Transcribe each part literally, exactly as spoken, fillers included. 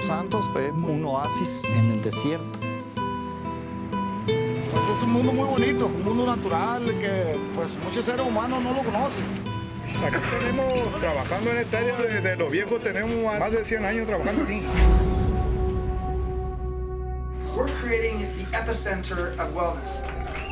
Todos Santos es un oasis en el desierto. Pues es un mundo muy bonito, un mundo natural que pues muchos seres humanos no lo conocen. Aquí tenemos, trabajando en esta área de, de los viejos, tenemos más de cien años trabajando aquí. We're creating the epicenter of wellness.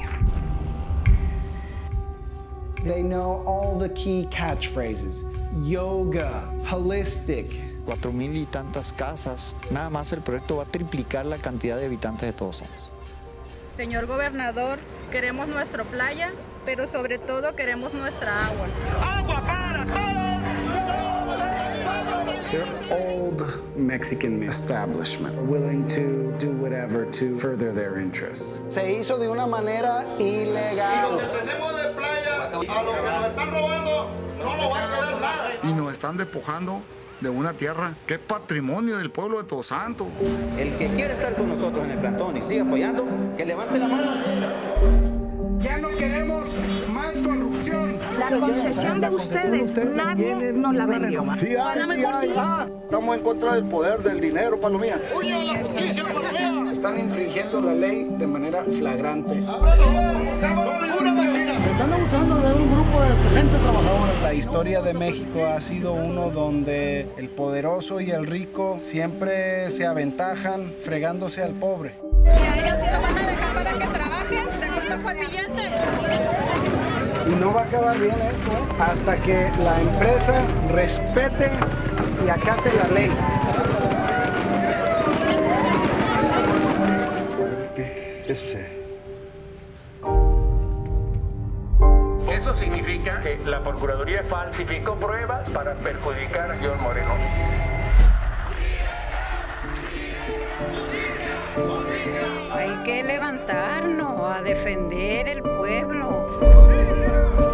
They know all the key catchphrases. Yoga, holistic. Cuatro mil y tantas casas. Nada más el proyecto va a triplicar la cantidad de habitantes de Todos Santos. Señor gobernador, queremos nuestra playa, pero sobre todo queremos nuestra agua. ¡Agua para todos! They're old Mexican establishment, willing to do whatever to further their interests. Se hizo de una manera ilegal. Y lo que tenemos de playa, a los que nos están robando, no nos van a quedar nada. Y nos están despojando de una tierra que es patrimonio del pueblo de Todos Santos. El que quiere estar con nosotros en el plantón y sigue apoyando, que levante la mano. Ya no queremos más corrupción. La concesión de ustedes, nadie nos la vendió. Sí hay, sí hay. Ah, estamos en contra del poder, del dinero, Palomía. ¡Puño a la justicia, Palomía! Están infringiendo la ley de manera flagrante. ¡Pura mentira! Están abusando de un grupo de gente trabajadora. La historia de México ha sido uno donde el poderoso y el rico siempre se aventajan fregándose al pobre. ¿Y a ellos sí los van a dejar para que trabajen? ¿De cuánto fue el billete? Y no va a acabar bien esto hasta que la empresa respete y acate la ley. ¿Qué, qué sucede? Eso significa que la Procuraduría falsificó pruebas para perjudicar a John Moreno. Hay que levantarnos a defender el pueblo.